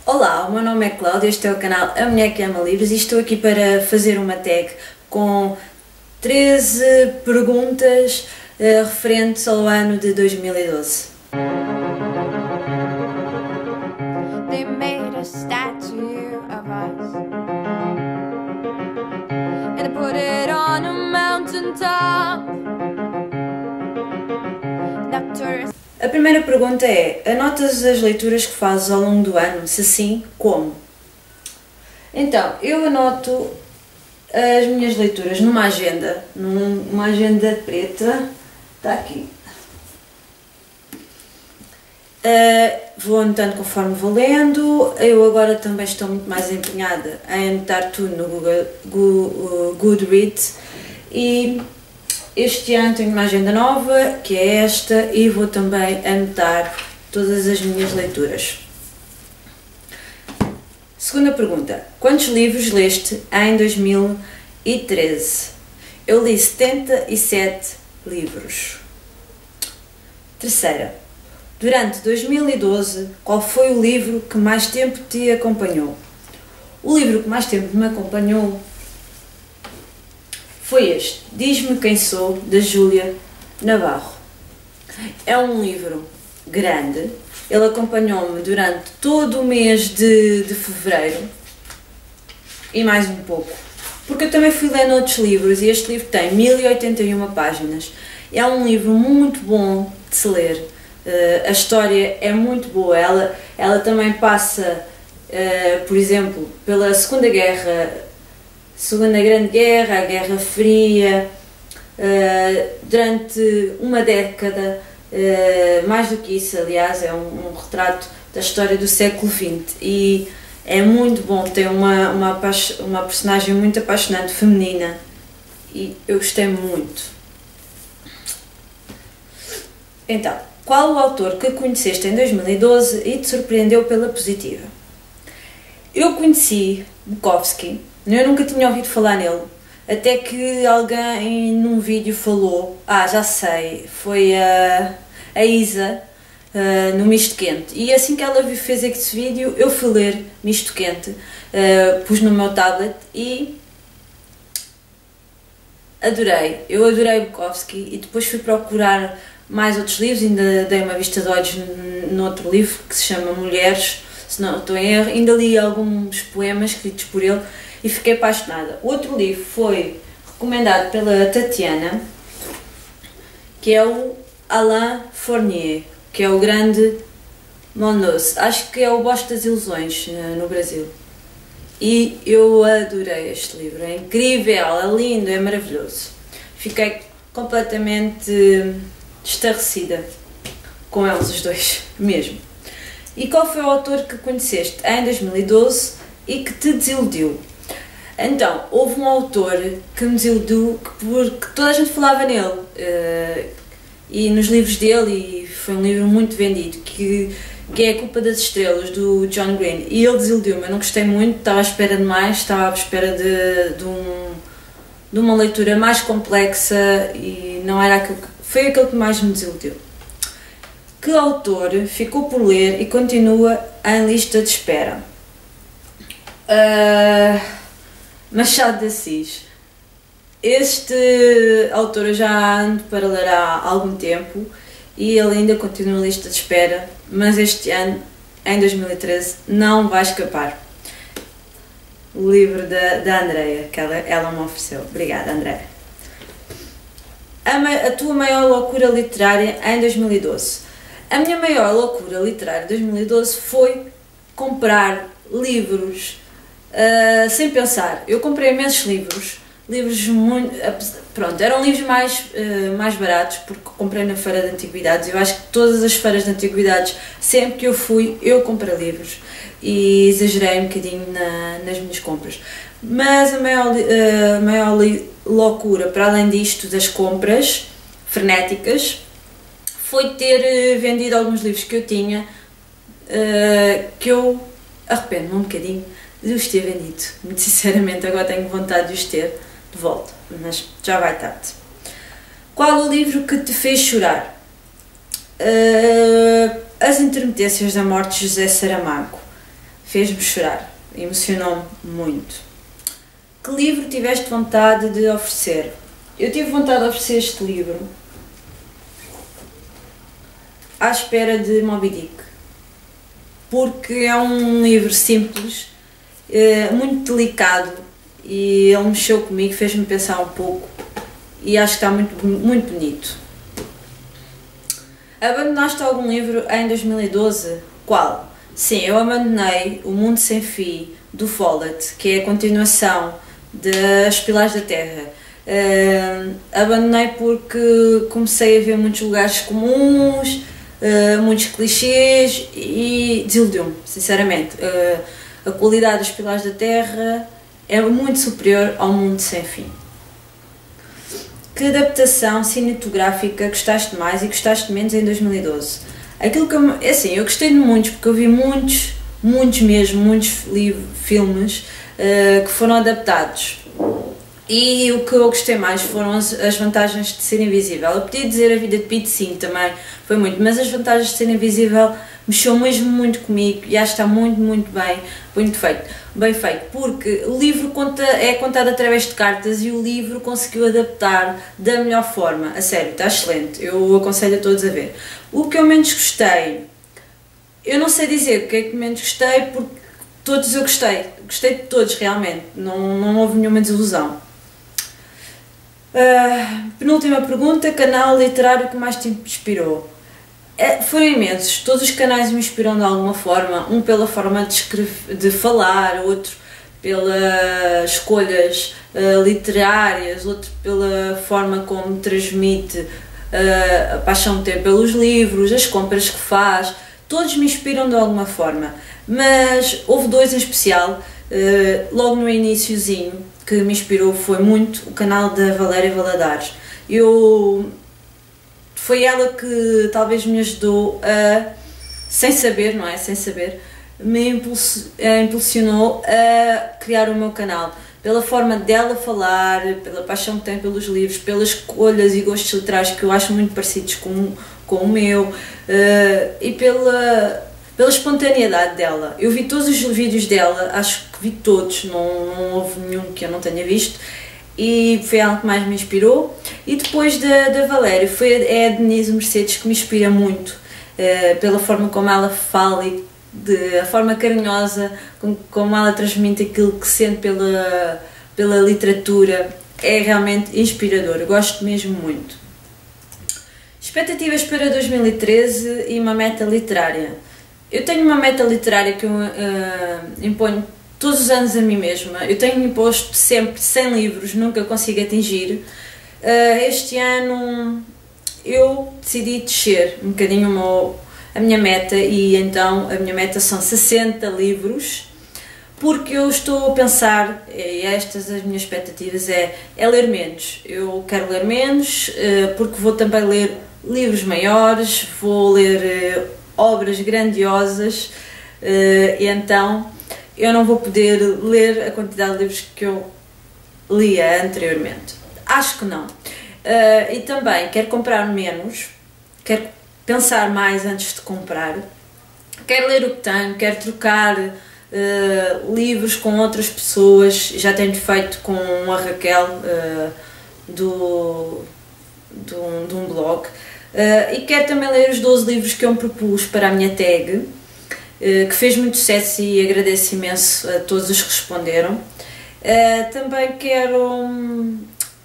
Olá, o meu nome é Cláudia, este é o canal A Mulher que Ama Livros e estou aqui para fazer uma tag com 13 perguntas referentes ao ano de 2012. They made a statue of us and put it on a mountain top. A primeira pergunta é: anotas as leituras que fazes ao longo do ano? Se sim, como? Então, eu anoto as minhas leituras numa agenda preta, está aqui. Vou anotando conforme vou lendo. Eu agora também estou muito mais empenhada em anotar tudo no Goodreads e este ano tenho uma agenda nova, que é esta, e vou também anotar todas as minhas leituras. Segunda pergunta: quantos livros leste em 2013? Eu li 77 livros. Terceira: durante 2012, qual foi o livro que mais tempo te acompanhou? O livro que mais tempo me acompanhou foi este, Diz-me Quem Sou, da Júlia Navarro. É um livro grande, ele acompanhou-me durante todo o mês de fevereiro e mais um pouco, porque eu também fui lendo outros livros e este livro tem 1081 páginas. É um livro muito bom de se ler, a história é muito boa, ela também passa, por exemplo, pela Segunda Grande Guerra, a Guerra Fria, durante uma década, mais do que isso, aliás, é um retrato da história do século XX e é muito bom, tem uma personagem muito apaixonante, feminina, e eu gostei muito. Então, qual o autor que conheceste em 2012 e te surpreendeu pela positiva? Eu conheci Bukowski. Eu nunca tinha ouvido falar nele, até que alguém num vídeo falou, já sei, foi a Isa no Misto Quente, e assim que ela fez esse vídeo eu fui ler Misto Quente, pus no meu tablet e eu adorei Bukowski e depois fui procurar mais outros livros, ainda dei uma vista de olhos noutro livro que se chama Mulheres, se não estou em erro, ainda li alguns poemas escritos por ele e fiquei apaixonada. Outro livro foi recomendado pela Tatiana, que é o Alain Fournier, que é o grande Mondos. Acho que é o Bosque das Ilusões no Brasil. E eu adorei este livro, é incrível, é lindo, é maravilhoso. Fiquei completamente estarrecida com eles os dois, mesmo. E qual foi o autor que conheceste em 2012 e que te desiludiu? Então, houve um autor que me desiludiu porque toda a gente falava nele e nos livros dele, e foi um livro muito vendido, que é A Culpa das Estrelas, do John Green, e ele desiludiu-me. Eu não gostei muito, estava à espera de mais, estava à espera de uma leitura mais complexa e não era aquilo foi aquele que mais me desiludiu. Que autor ficou por ler e continua em lista de espera? Machado de Assis. Este autor eu já ando para ler há algum tempo e ele ainda continua em lista de espera, mas este ano, em 2013, não vai escapar. O livro da Andreia, que ela me ofereceu. Obrigada, Andreia. A tua maior loucura literária em 2012? A minha maior loucura literária em 2012 foi comprar livros sem pensar. Eu comprei imensos livros muito, pronto, eram livros mais baratos, porque comprei na feira de antiguidades. Eu acho que todas as feiras de antiguidades, sempre que eu fui, eu comprei livros e exagerei um bocadinho nas minhas compras. Mas a maior loucura, para além disto das compras frenéticas, foi ter vendido alguns livros que eu tinha, que eu arrependo-me um bocadinho de os ter vendido. Muito sinceramente, agora tenho vontade de os ter de volta, mas já vai tarde. Qual o livro que te fez chorar? As Intermitências da Morte de José Saramago. fez-me chorar, emocionou-me muito. Que livro tiveste vontade de oferecer? Eu tive vontade de oferecer este livro À Espera de Moby Dick, porque é um livro simples, muito delicado, e ele mexeu comigo, fez-me pensar um pouco e acho que está muito bonito. Abandonaste algum livro em 2012? Qual? Sim, eu abandonei O Mundo Sem Fim, do Follett, que é a continuação das Pilares da Terra. Abandonei porque comecei a ver muitos lugares comuns, muitos clichês e desiludiu-me, sinceramente. A qualidade dos Pilares da Terra é muito superior ao Mundo Sem Fim. Que adaptação cinematográfica gostaste mais e gostaste menos em 2012? Aquilo que é assim, eu gostei de muitos, porque eu vi muitos filmes que foram adaptados. E o que eu gostei mais foram as vantagens de ser invisível. Eu podia dizer A Vida de Pi, sim, também foi muito, mas as vantagens de ser invisível mexeu mesmo muito comigo e acho que está muito bem feito, porque o livro é contado através de cartas e o livro conseguiu adaptar da melhor forma. A sério, está excelente, eu aconselho a todos a ver. O que eu menos gostei, eu não sei dizer o que é que menos gostei, porque todos eu gostei de todos realmente, não houve nenhuma desilusão. Penúltima pergunta, canal literário que mais te inspirou? Foram imensos, todos os canais me inspiram de alguma forma, um pela forma de falar, outro pelas escolhas literárias, outro pela forma como transmite a paixão que tem pelos livros, as compras que faz, todos me inspiram de alguma forma, mas houve dois em especial, logo no iniciozinho, que me inspirou foi muito o canal da Valéria Valadares. Foi ela que talvez me ajudou a, sem saber, me impulsionou a criar o meu canal. Pela forma dela falar, pela paixão que tem pelos livros, pelas escolhas e gostos literários que eu acho muito parecidos com o meu, e pela espontaneidade dela. Eu vi todos os vídeos dela, acho que vi todos, não houve nenhum que eu não tenha visto, e foi ela que mais me inspirou. E depois da Valéria é a Denise Mercedes, que me inspira muito, pela forma como ela fala e a forma carinhosa como ela transmite aquilo que sente pela literatura, é realmente inspirador, eu gosto mesmo muito. Expectativas para 2013 e uma meta literária. Eu tenho uma meta literária que eu imponho todos os anos a mim mesma. Eu tenho imposto sempre 100 livros, nunca consigo atingir. Este ano eu decidi descer um bocadinho a minha meta, e então a minha meta são 60 livros, porque eu estou a pensar, e estas as minhas expectativas, é ler menos. Eu quero ler menos, porque vou também ler livros maiores, vou ler obras grandiosas, e então eu não vou poder ler a quantidade de livros que eu lia anteriormente. Acho que não. E também quero comprar menos, quero pensar mais antes de comprar, quero ler o que tenho, quero trocar livros com outras pessoas. Já tenho feito com a Raquel de um blog, e quero também ler os 12 livros que eu me propus para a minha tag, que fez muito sucesso, e agradeço imenso a todos os que responderam. Também quero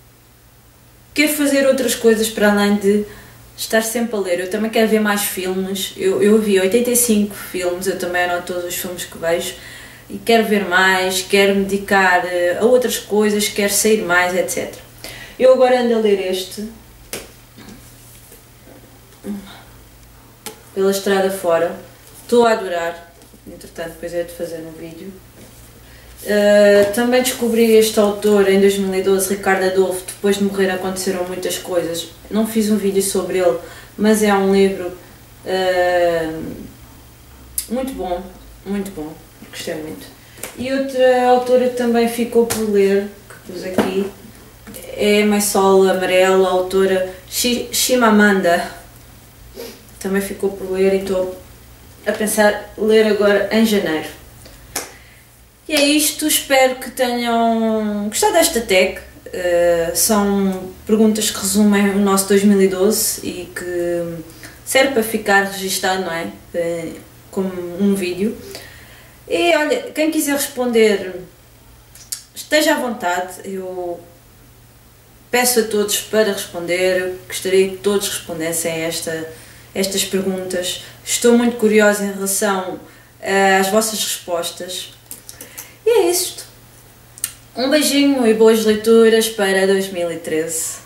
fazer outras coisas para além de estar sempre a ler. Eu também quero ver mais filmes. Eu vi 85 filmes, eu também anoto todos os filmes que vejo, e quero ver mais, quero me dedicar a outras coisas, quero sair mais, etc. Eu agora ando a ler este, Pela Estrada Fora. Estou a adorar, entretanto depois é de fazer um vídeo. Também descobri este autor em 2012, Ricardo Adolfo. Depois de morrer aconteceram muitas coisas. Não fiz um vídeo sobre ele, mas é um livro muito bom, gostei muito. E outra autora que também ficou por ler, que pus aqui, é Mãe Sol Amarelo, a autora Chimamanda. Também ficou por ler e estou a pensar ler agora em janeiro. E é isto, espero que tenham gostado desta tag. São perguntas que resumem o nosso 2012 e que serve para ficar registado, não é? Como um vídeo. E olha, quem quiser responder, esteja à vontade. Eu peço a todos para responder. Gostaria que todos respondessem a estas perguntas. Estou muito curiosa em relação às vossas respostas. E é isto. Um beijinho e boas leituras para 2013.